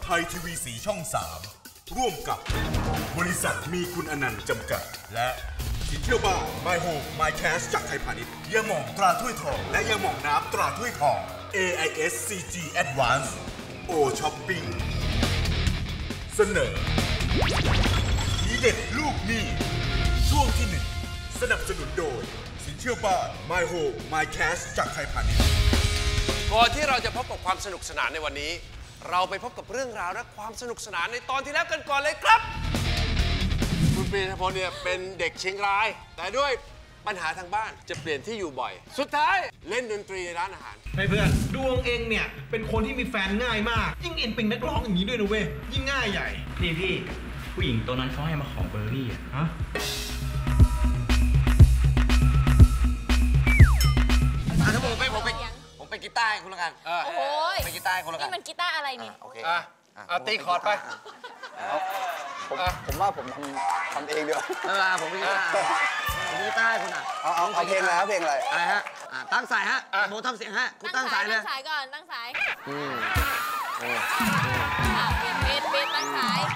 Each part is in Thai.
ยทีวีสีช่อง 3ร่วมกับบริษัทมีคุณอนันต์จำกัดและสินเชื่อบ้าน My Home My Cash จากไทยพาณิชย์ยาหม่องตราถ้วยทองและยาหม่องน้ำตราถ้วยทอง AIS CG Advance O Shopping เสนอทีเด็ดลูกหนี้ช่วงที่ 1 สนับสนุนโดยสินเชื่อบ้าน My Home My Cash จากไทยพาณิชย์ก่อนที่เราจะพบกับความสนุกสนานในวันนี้เราไปพบกับเรื่องราวและความสนุกสนานในตอนที่แล้วกันก่อนเลยครับคุณปรีชพลเนี่ยเป็นเด็กเชียงรายแต่ด้วยปัญหาทางบ้านจะเปลี่ยนที่อยู่บ่อยสุดท้ายเล่นดนตรีในร้านอาหารให้เพื่อนดวงเองเนี่ยเป็นคนที่มีแฟนง่ายมากยิ่งเอ็นเป็นนักร้องอย่างนี้ด้วยนะเว้ยยิ่งง่ายใหญ่พี่ผู้หญิงตัวนั้นเขาให้มาขอเบอร์พี่อะฮะถ้าผมเป็นกีตาร์คุณละกันโอ้โหเป็นกีตาร์คุณละกันนี่มันกีตาร์อะไรนี่โอเคเอาตีคอร์ดไปผมว่าผมทำเองดีกว่าผมเป็นกีตาร์คุณอ่ะเอาเพลงอะไรครับเพลงอะไรฮะตั้งสายฮะโมทำเสียงฮะคุณตั้งสายเลยตั้งสายก่อนตั้งสายเบสตั้งสาย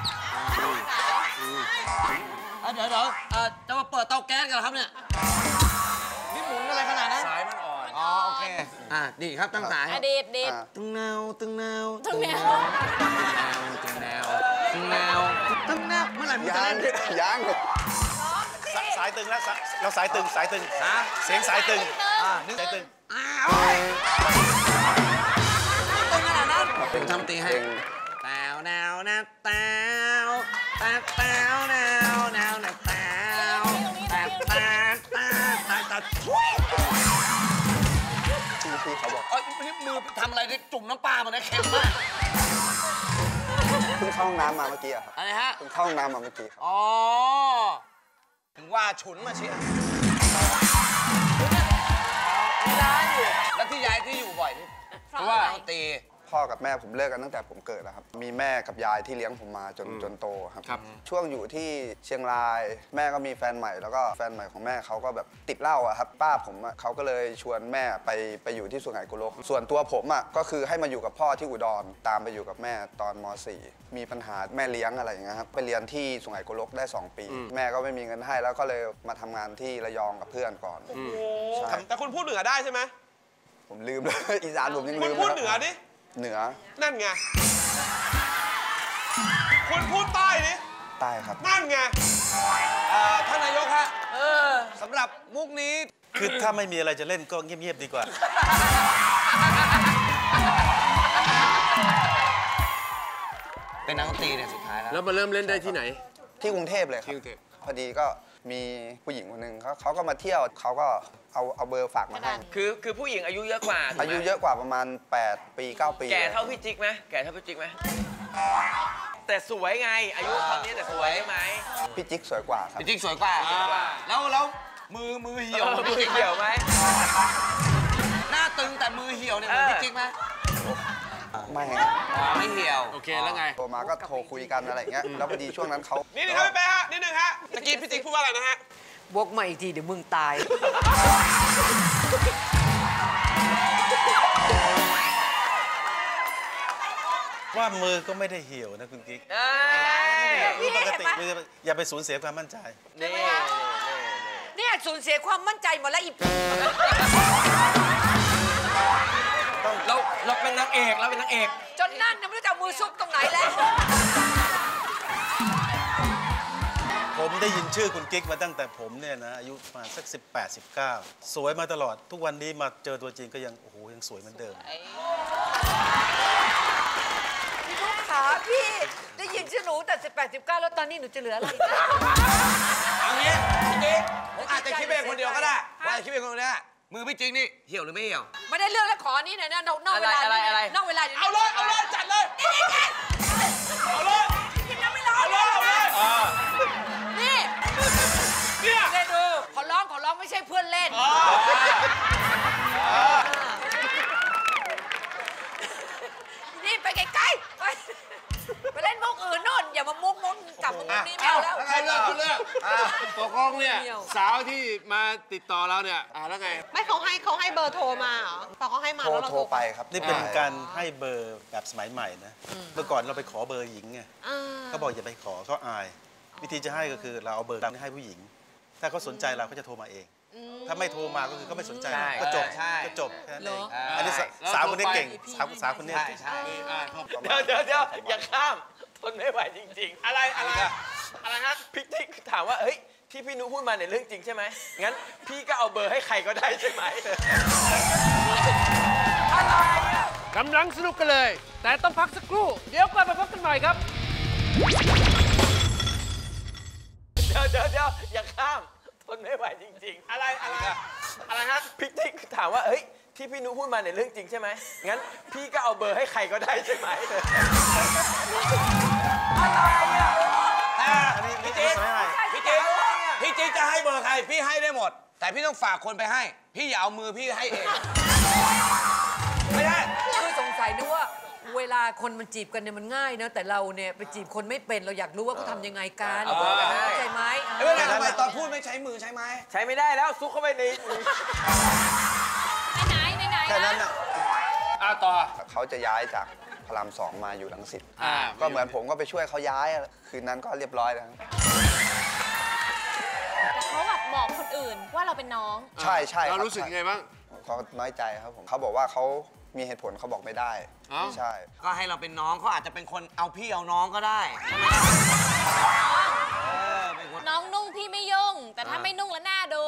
เดี๋ยวจะมาเปิดเตาแก๊สกันเหรอครับเนี่ยนี่หมุนอะไรขนาดนั้นสายมันอ่อนโอเคดีครับตั้งสายดีตึงแนวเมื่อไหร่มึงจะเล่นยังสายตึงแล้วเราสายตึงเสียงสายตึงสายตึงขนาดนั้นผมทำตีให้แต้วแนวนะแต้วแนวพี่เขาบอกนี่มือทำอะไรได้จุ่มน้ำปลามันได้เค็มมากเพิ่งเข้าห้องน้ำมาเมื่อกี้ครับอะไรฮะเพิ่งเข้าห้องน้ำมาเมื่อกี้ถึงว่าฉุนมาเชียร้านอยู่แล้วที่ย้ายที่อยู่บ่อยนี่เพราะว่าตีพ่อกับแม่ผมเลิกกันตั้งแต่ผมเกิดแล้วครับมีแม่กับยายที่เลี้ยงผมมาจนโตครับช่วงอยู่ที่เชียงรายแม่ก็มีแฟนใหม่แล้วก็แฟนใหม่ของแม่เขาก็แบบติดเหล้าครับป้าผมเขาก็เลยชวนแม่ไปอยู่ที่สุไหงโกลกส่วนตัวผมก็คือให้มาอยู่กับพ่อที่อุดรตามไปอยู่กับแม่ตอนม.4 มีปัญหาแม่เลี้ยงอะไรอย่างเงี้ยครับไปเรียนที่สุไหงโกลกได้2 ปีแม่ก็ไม่มีเงินให้แล้วก็เลยมาทำงานที่ระยองกับเพื่อนก่อนแต่คุณพูดเหนือได้ใช่ไหมผมลืมเลยอีสานผมยังลืมคุณพูดเหนือดิเหนือนั่นไงคุณพูดใต้ดิใต้ครับนั่นไงท่านนายกฮะสำหรับมุกนี้คือถ้าไม่มีอะไรจะเล่นก็เงียบๆดีกว่าเป็นนักดนตรีเนี่ยสุดท้ายแล้วมาเริ่มเล่นได้ที่ไหนที่กรุงเทพเลยครับพอดีก็มีผู้หญิงคนหนึ่งเขาก็มาเที่ยวเขาก็เอาเบอร์ฝากมาให้คือผู้หญิงอายุเยอะกว่าอายุเยอะกว่าประมาณ8 ปี 9 ปีแก่เท่าพี่จิ๊กไหมแต่สวยไงอายุเท่านี้แต่สวยไหมพี่จิ๊กสวยกว่าครับพี่จิ๊กสวยกว่าแล้วมือเหี่ยวไหมหน้าตึงแต่มือเหี่ยวเนี่ยเหมือนพี่จิ๊กไหมไม่เหี่ยวโอเคแล้วไงโทรมาก็โทรคุยกันอะไรอย่างเงี้ยแล้วพอดีช่วงนั้นเขานี่ครับพี่เป้ฮะนิดนึงฮะตะกี้พี่จิ๊กพูดว่าอะไรนะฮะวกมาอีกทีเดี๋ยวมึงตายว่ามือก็ไม่ได้เหี่ยวนะคุณกิ๊กปกติอย่าไปสูญเสียความมั่นใจเนี่ยสูญเสียความมั่นใจหมดแล้วอีกเราเป็นนางเอกจนนั่งยังไม่รู้จะมือซุกตรงไหนแล้วผมได้ยินชื่อคุณกิ๊กมาตั้งแต่ผมเนี่ยนะอายุประมาณสัก18-19สวยมาตลอดทุกวันนี้มาเจอตัวจริงก็ยังโอ้โหยังสวยเหมือนเดิมพี่ลูกขาพี่ได้ยินชื่อหนูแต่18-19แล้วตอนนี้หนูจะเหลืออะไรอันนี้พี่กิ๊กผมอาจจะคิดเองคนเดียวก็ได้ว่าคิดเองคนเดียวมือพี่จิ๊กนี่เหี่ยวหรือไม่เหี่ยวไม่ได้เรื่องแล้วขอนี้หน่อยนะนอกเวลาอะไรนอกเวลาเอาเลยจัดเลยเอาเลยยังไม่ร้องเลยนี่ได้ดูขอร้องไม่ใช่เพื่อนเล่นนี่ไปไกลๆไปเล่นมุกอื่นโน่นอย่ามามุกกลับมามุกนี้ไม่เอาแล้วแล้วไงเลิกคุณเลิกตกลงเนี่ยสาวที่มาติดต่อเราเนี่ยแล้วไงไม่เขาให้เบอร์โทรมาเหรอพอเขาให้มาแล้วเราโทรไปครับนี่เป็นการให้เบอร์แบบสมัยใหม่นะเมื่อก่อนเราไปขอเบอร์หญิงไงเขาบอกอย่าไปขอเขาอาย วิธีจะให้ก็คือเราเอาเบอร์ให้ผู้หญิงถ้าเขาสนใจเราก็จะโทรมาเองถ้าไม่โทรมาก็คือเขาไม่สนใจก็จบแค่นั้นเองอันนี้สาวคนนี้เก่งสาวคนนี้ใช่เดี๋ยวอย่าข้ามทนไม่ไหวจริงๆอะไรฮะพี่ติ๊กถามว่าเฮ้ยที่พี่นุพูดมาเนี่ยเรื่องจริงใช่ไหมงั้นพี่ก็เอาเบอร์ให้ใครก็ได้ใช่ไหมกำลังสนุกกันเลยแต่ต้องพักสักครู่เดี๋ยวกลับมาพบกันใหม่ครับเดี๋ยวอย่าข้ามทนไม่ไหวจริงๆอะไรฮะพี่ติ๊กถามว่าเฮ้ยที่พี่นุพูดมาเนี่ยเรื่องจริงใช่ไหมงั้นพี่ก็เอาเบอร์ให้ใครก็ได้ใช่ไหมพี่จิ๊กจะให้เบอร์ใครพี่ให้ได้หมดแต่พี่ต้องฝากคนไปให้พี่อย่าเอามือพี่ให้เองไม่ได้คือสงสัยนึกว่าเวลาคนมันจีบกันเนี่ยมันง่ายนะแต่เราเนี่ยไปจีบคนไม่เป็นเราอยากรู้ว่าเขาทำยังไงกันเข้าใจไหมเวลาทำไมตอนพูดไม่ใช้มือใช้ไม้ใช้ไม่ได้แล้วซุกเข้าไปในไหนแค่นั้นน่ะต่อเขาจะย้ายจากพระราม 2มาอยู่รังสิตก็เหมือนผมก็ไปช่วยเขาย้ายคืนนั้นก็เรียบร้อยแล้วแต่เขาแบบบอกคนอื่นว่าเราเป็นน้องใช่เรารู้สึกยังไงบ้างเขาน้อยใจครับผมเขาบอกว่าเขามีเหตุผลเขาบอกไม่ได้ใช่ก็ให้เราเป็นน้องเขาอาจจะเป็นคนเอาพี่เอาน้องก็ได้น้องนุ่งพี่ไม่ยุ่งแต่ถ้าไม่นุ่งแล้วหน้าดู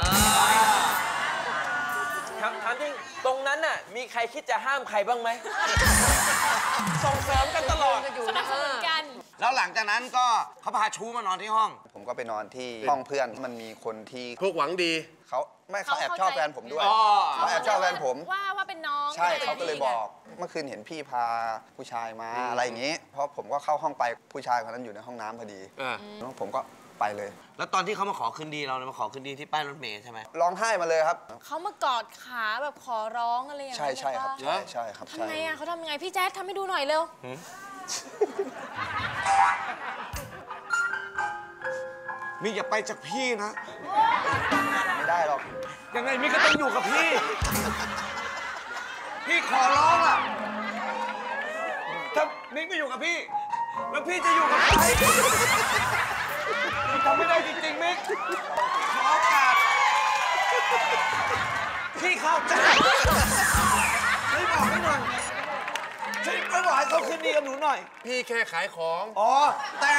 ถามจริงตรงนั้นน่ะมีใครคิดจะห้ามใครบ้างไหมส่งเสริมกันตลอดสนับสนุนกันแล้วหลังจากนั้นก็เขาพาชู้มานอนที่ห้องผมก็ไปนอนที่ห้องเพื่อนมันมีคนที่พวกหวังดีเขาแอบชอบแฟนผมด้วยเขาแอบชอบแฟนผมว่าเป็นน้องใช่เขาก็เลยบอกเมื่อคืนเห็นพี่พาผู้ชายมาอะไรอย่างนี้เพราะผมก็เข้าห้องไปผู้ชายคนนั้นอยู่ในห้องน้ำพอดีแล้วผมก็ไปเลยแล้วตอนที่เขามาขอคืนดีเรามาขอคืนดีที่ป้ายรถเมล์ใช่ไหมร้องไห้มาเลยครับเขามากอดขาแบบขอร้องอะไรอย่างเงี้ยใช่ครับใช่ครับทำไงอ่ะเขาทำยังไงพี่แจ๊ดทำให้ดูหน่อยเร็วมิกอย่าไปจากพี่นะไม่ได้หรอกยังไงมิกก็ต้องอยู่กับพี่พี่ขอร้องอ่ะถ้ามิกไม่อยู่กับพี่แล้วพี่จะอยู่กับใครทำไม่ได้จริงๆมิกขอโอกาสพี่เข้าใจช่วยบอกให้หน่อยช่วยบอกให้เขาคืนดีกับหนูหน่อยพี่แค่ขายของแต่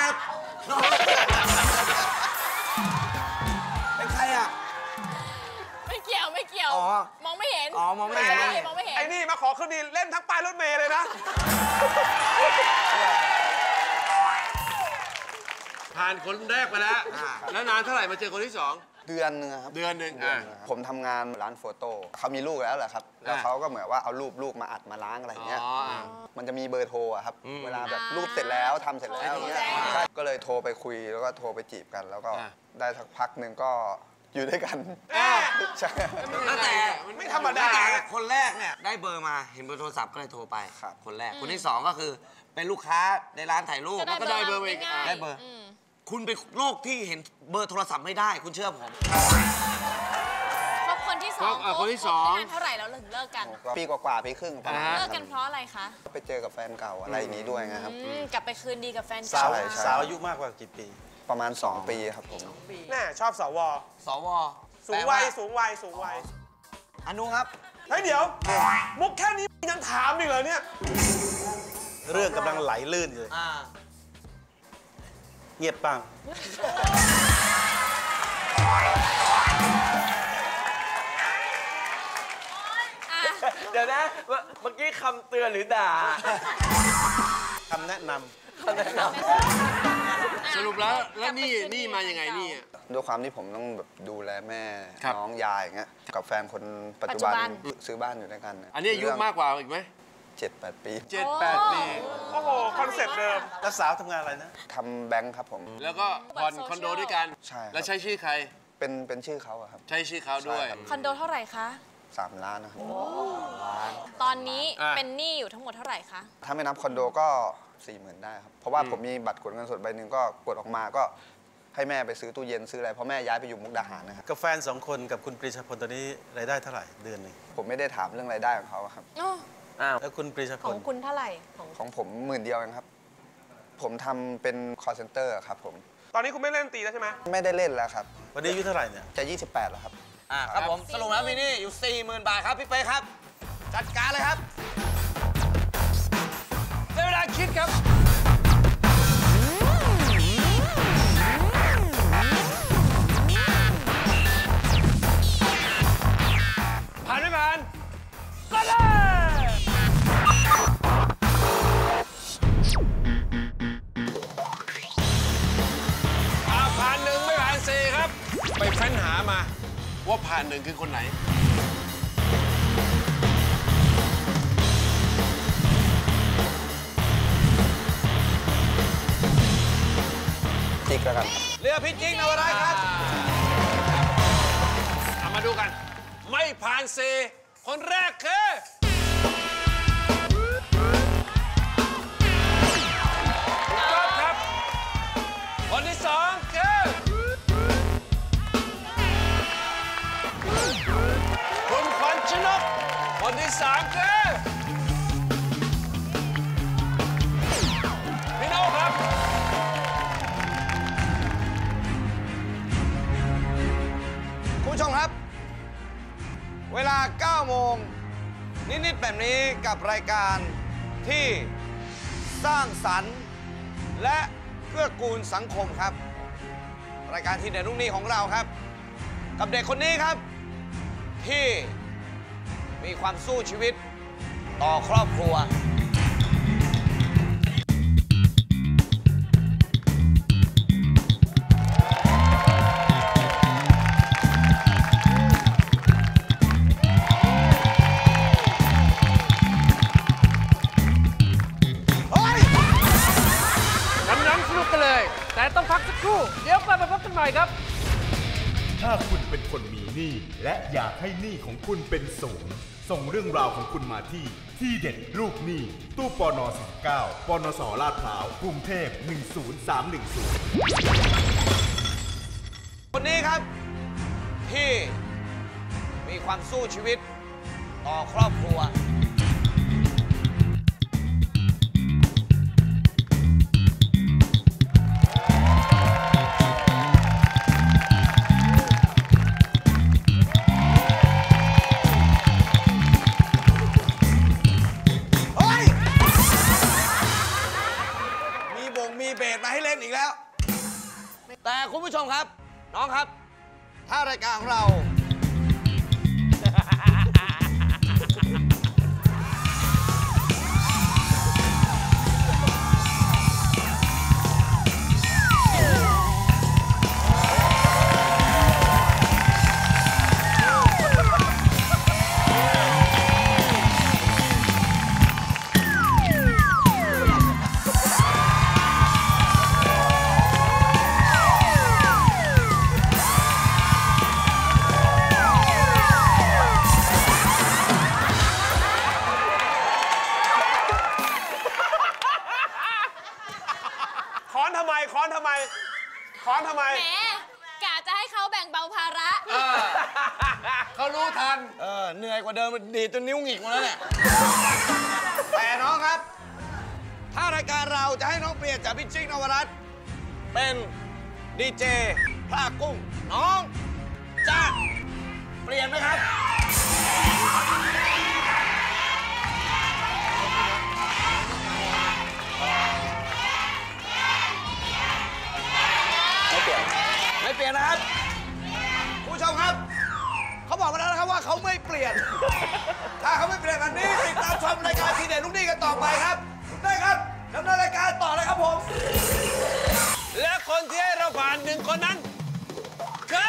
เป็นใครอ่ะไม่เกี่ยวมองไม่เห็นมองไม่เห็นไอ้นี่มาขอคืนดีเล่นทั้งป้ายรถเมล์เลยนะผ่านคนแรกไปแล้วแล้วนานเท่าไหร่มาเจอคนที่2 เดือนนึงครับเดือนนึงผมทำงานร้านโฟโต้เขามีลูกแล้วแหละครับแล้วเขาก็เหมือนว่าเอารูปลูกมาอัดมาล้างอะไรเงี้ยมันจะมีเบอร์โทรครับเวลาแบบรูปเสร็จแล้วทำเสร็จแล้วเงี้ยก็เลยโทรไปคุยแล้วก็โทรไปจีบกันแล้วก็ได้สักพักหนึ่งก็อยู่ด้วยกันใช่แต่ไม่ธรรมดาคนแรกเนี่ยได้เบอร์มาเห็นเบอร์โทรศัพท์ก็เลยโทรไปคนแรกคนที่2ก็คือเป็นลูกค้าในร้านถ่ายรูปก็ได้เบอร์อีกได้เบอร์คุณเป็นโรคที่เห็นเบอร์โทรศัพท์ไม่ได้คุณเชื่อผมคบคนที่2 คนที่2 เท่าไหร่แล้วถึงเลิกกันปีกว่าปีครึ่งเลิกกันเพราะอะไรคะไปเจอกับแฟนเก่าอะไรอย่างนี้ด้วยไงครับกลับไปคืนดีกับแฟนเก่าสาวอายุมากกว่ากี่ปีประมาณ2 ปีครับผมแน่ชอบสวสูงวัยอนุครับเฮ้ยเดี๋ยวมุกแค่นี้ยังถามอีกเหรอเนี่ยเรื่องกำลังไหลลื่นเลยเงียบปังเดี๋ยวนะเมื่อกี้คำเตือนหรือด่าคำแนะนำสรุปแล้วนี่มายังไงนี่ด้วยความที่ผมต้องแบบดูแลแม่น้องยายอย่างเงี้ยกับแฟนคนปัจจุบันซื้อบ้านอยู่ด้วยกันอันนี้อายุมากกว่าอีกไหม 7-8 ปี 7-8 ปีโอ้โหคอนเซ็ปต์เดิมแล้วสาวทำงานอะไรนะทำแบงค์ครับผมแล้วก็ผ่อนคอนโดด้วยกันใช่แล้วใช้ชื่อใครเป็นชื่อเขาครับใช้ชื่อเขาด้วยคอนโดเท่าไหร่คะ 3 ล้านนะครับตอนนี้เป็นหนี้อยู่ทั้งหมดเท่าไหร่คะถ้าไม่นับคอนโดก็ 40,000ได้ครับเพราะว่าผมมีบัตรกดเงินสดใบหนึ่งก็กดออกมาก็ให้แม่ไปซื้อตู้เย็นซื้ออะไรเพราะแม่ย้ายไปอยู่มุกดาหารนะครับกับแฟน2 คนกับคุณปรีชาพลตอนนี้รายได้เท่าไหร่เดือนหนึ่งผมไม่ได้ถามเรื่องรายได้ของเขาครับแล้วคุณปรีชาพขอลงคุณเท่าไหร่ของผม10,000เดียวเองครับผมทำเป็น call center ครับผมตอนนี้คุณไม่เล่นดนตรีแล้วใช่ไหมไม่ได้เล่นแล้วครับวันนี้อายุเท่าไหร่เนี่ยจะ28แล้วครับครับผมสรุปแล้วมินี่อยู่ 40,000 บาทครับพี่เป๊กครับ จัดการเลยครับได้เวลาคิดครับ ผ่านไม่ผ่านก็เลยผ่าน1ไม่ผ่าน4ครับ ไปเฟ้นหามาว่าผ่าน1คือคนไหนติ๊กแล้วกันเรือพิจิกนวรัตน์ครับเอามาดูกัน ไม่ผ่าน4คนแรกคือคุณก๊อฟครับ คนที่2คือคุณขวัญชนก คนที่3คือพี่โน่ครับคุณผู้ชมครับ เวลา 9 โมงนิด ๆ แบบนี้กับรายการที่สร้างสรรค์และเกื้อกูลสังคมครับ รายการที่เด็ดรุ่งนี้ของเราครับ กับเด็กคนนี้ครับ ที่มีความสู้ชีวิตต่อครอบครัวกำลังสนุกกันเลย แต่ต้องพักสักครู่ เดี๋ยวกลับมาพบกันใหม่ครับถ้าคุณเป็นคนมีหนี้และอยากให้หนี้ของคุณเป็นศูนย์ส่งเรื่องราวของคุณมาที่เด็ดลูกหนี้ตู้ปน49ปนสลาดพร้าวกรุงเทพ10310 คนนี้ครับ ที่มีความสู้ชีวิตต่อครอบครัว มีเบสมาให้เล่นอีกแล้ว แต่คุณผู้ชมครับ น้องครับ ถ้ารายการของเราค้อนทำไม ค้อนทำไม ค้อนทำไมแหมกะจะให้เขาแบ่งเบาภาระเขารู้ทันเหนื่อยกว่าเดิมดีดจนนิ้วหงิกหมดแล้วเนี่ย แต่น้องครับ ถ้ารายการเราจะให้น้องเปลี่ยนจากพี่จิ๊กนวรัตน์เป็นดีเจพระกุ้ง น้องจะเปลี่ยนไหมครับ ไม่เปลี่ยนนะครับคุณผู้ชมครับ เขาบอกมาแล้วนะครับว่าเขาไม่เปลี่ยน ถ้าเขาไม่เปลี่ยนแบบนี้ติดตามชมรายการทีเด็ดลูกหนี้กันต่อไปครับได้ครับดำเนินรายการต่อเลยครับผมและคนที่ให้เราผ่าน1คนนั้นคือ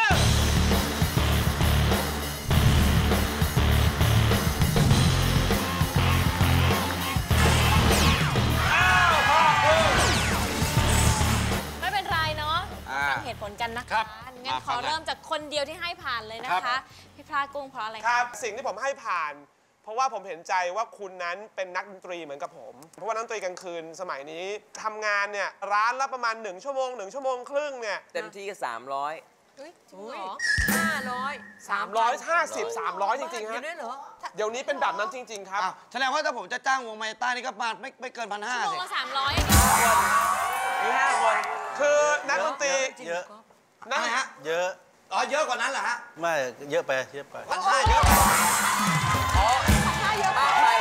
ไม่เป็นไรเนาะฟังเหตุผลกันนะคะงั้นขอเริ่มจากคนเดียวที่ให้ผ่านเลยนะคะ พี่พลากุ้งเพราะอะไรครับ สิ่งที่ผมให้ผ่านเพราะว่าผมเห็นใจว่าคุณนั้นเป็นนักดนตรีเหมือนกับผมเพราะว่านักดนตรีกลางคืนสมัยนี้ทำงานเนี่ยร้านละประมาณ1 ชั่วโมง1 ชั่วโมงครึ่งเนี่ยเต็มที่ก็300 จริงเหรอ 350 300จริงๆฮะเดี๋ยวนี้เป็นแบบนั้นจริงๆครับแสดงว่าถ้าผมจะจ้างวงไมต้านี่ก็มาไม่เกิน1,500 ชั่วโมงละ300 มี5 คนคือนักดนตรีเยอะนั่นฮะเยอะเยอะกว่านั้นเหรอฮะไม่เยอะไป 1,500เยอะไปเยอะมากไป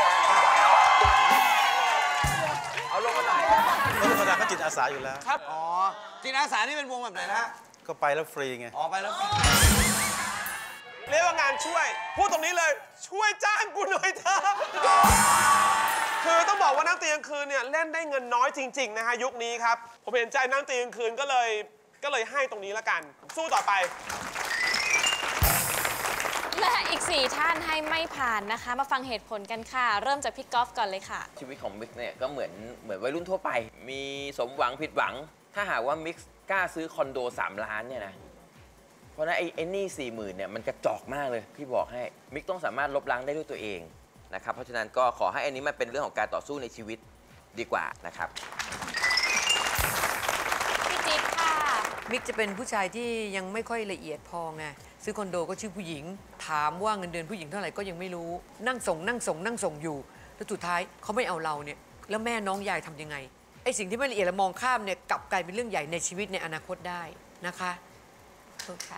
เอาลงมาหน่อยธรรมดาเขาจิตอาสาอยู่แล้วครับจิตอาสานี่เป็นวงแบบไหนนะก็ไปแล้วฟรีไงไปแล้วเรียกว่างานช่วยพูดตรงนี้เลยช่วยจ้างกูหน่อยเถอะคือต้องบอกว่านักดนตรีกลางคืนเนี่ยเล่นได้เงินน้อยจริงๆนะฮะยุคนี้ครับผมเห็นใจนักดนตรีกลางคืนก็เลยให้ตรงนี้ละกันสู้ต่อไปและอีก4ท่านให้ไม่ผ่านนะคะมาฟังเหตุผลกันค่ะเริ่มจากพี่กอล์ฟก่อนเลยค่ะชีวิตของมิกเนี่ยก็เหมือนวัยรุ่นทั่วไปมีสมหวังผิดหวังถ้าหากว่ามิกกล้าซื้อคอนโด3 ล้านเนี่ยนะเพราะนั้นไอ้หนี้40,000เนี่ยมันกระจอกมากเลยพี่บอกให้มิกต้องสามารถลบล้างได้ด้วยตัวเองนะครับเพราะฉะนั้นก็ขอให้อันนี้มันเป็นเรื่องของการต่อสู้ในชีวิตดีกว่านะครับพี่จิ๊บค่ะมิกจะเป็นผู้ชายที่ยังไม่ค่อยละเอียดพอไงซื้อคอนโดก็ชื่อผู้หญิงถามว่าเงินเดือนผู้หญิงเท่าไหร่ก็ยังไม่รู้นั่งส่งอยู่แล้วสุดท้ายเขาไม่เอาเราเนี่ยแล้วแม่น้องยายทำยังไงไอ้สิ่งที่ไม่ละเอียดและมองข้ามเนี่ยกลับกลายเป็นเรื่องใหญ่ในชีวิตในอนาคตได้นะคะค่ะ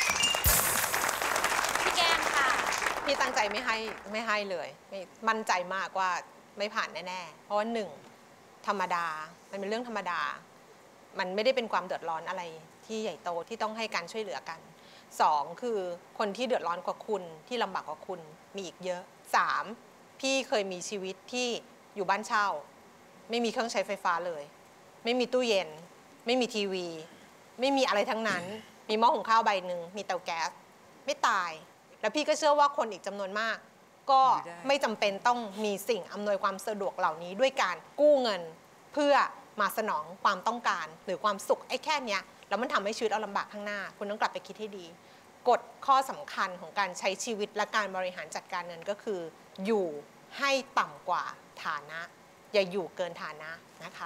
พี่แก้มค่ะพี่ตั้งใจไม่ให้เลยมั่นใจมากว่าไม่ผ่านแน่ๆเพราะว่า1ธรรมดามันเป็นเรื่องธรรมดามันไม่ได้เป็นความเดือดร้อนอะไรที่ใหญ่โตที่ต้องให้การช่วยเหลือกัน2คือคนที่เดือดร้อนกว่าคุณที่ลำบากกว่าคุณมีอีกเยอะ3พี่เคยมีชีวิตที่อยู่บ้านเช่าไม่มีเครื่องใช้ไฟฟ้าเลยไม่มีตู้เย็นไม่มีทีวีไม่มีอะไรทั้งนั้นมีหม้อหุงข้าวใบหนึ่งมีเตาแก๊สไม่ตายแล้วพี่ก็เชื่อว่าคนอีกจำนวนมากก็ไม่จำเป็นต้องมีสิ่งอำนวยความสะดวกเหล่านี้ด้วยการกู้เงินเพื่อมาสนองความต้องการหรือความสุขไอ้แค่เนี้ยแล้วมันทำให้ชีวิตเราลำบากข้างหน้าคุณต้องกลับไปคิดให้ดีกฎข้อสำคัญของการใช้ชีวิตและการบริหารจัดการเงินก็คืออยู่ให้ต่ำกว่าฐานะอย่าอยู่เกินฐานะนะคะ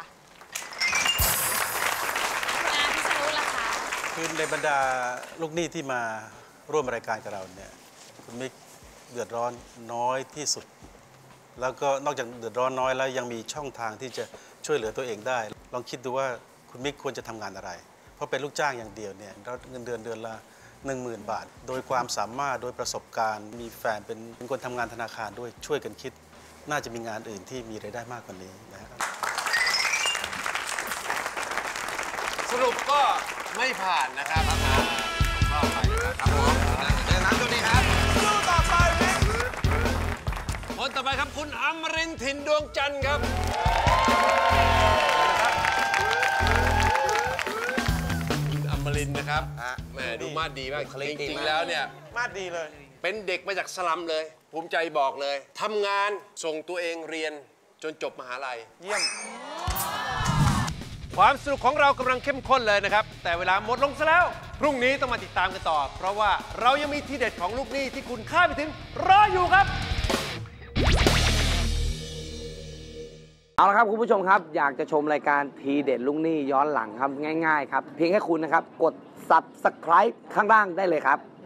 พิษณุล่ะคะคือในบรรดาลูกหนี้ที่มาร่วมรายการกับเราเนี่ยคุณมิกเดือดร้อนน้อยที่สุดแล้วก็นอกจากเดือดร้อนน้อยแล้วยังมีช่องทางที่จะช่วยเหลือตัวเองได้ลองคิดดูว่าคุณมิกควรจะทำงานอะไรเพราะเป็นลูกจ้างอย่างเดียวเนี่ยเงินเดือนละ10,000 บาทโดยความสามารถโดยประสบการณ์มีแฟนเป็นคนทำงานธนาคารด้วยช่วยกันคิดน่าจะมีงานอื่นที่มีรายได้มากกว่านี้นะครับสรุปก็ไม่ผ่านนะครับเข้าไปนะครับผมเจอน้ำตัวนี้ครับสู้ต่อไปคนต่อไปครับคุณอมรินทร์ถิ่นดวงจันทร์ครับคุณอมรินทร์นะครับแหมดูมาดดีมากจริงๆแล้วเนี่ยมาดดีเลยเป็นเด็กมาจากสลัมเลยภูมิใจบอกเลยทำงานส่งตัวเองเรียนจนจบมหาลัยเยี่ยมความสนุกของเรากำลังเข้มข้นเลยนะครับแต่เวลาหมดลงซะแล้วพรุ่งนี้ต้องมาติดตามกันต่อเพราะว่าเรายังมีทีเด็ดของลูกหนี้ที่คุณคาดไม่ถึงรออยู่ครับเอาละครับคุณผู้ชมครับอยากจะชมรายการทีเด็ดลูกหนี้ย้อนหลังครับง่ายๆครับเพียงแค่คุณนะครับกด Subscribe ข้างล่างได้เลยครับ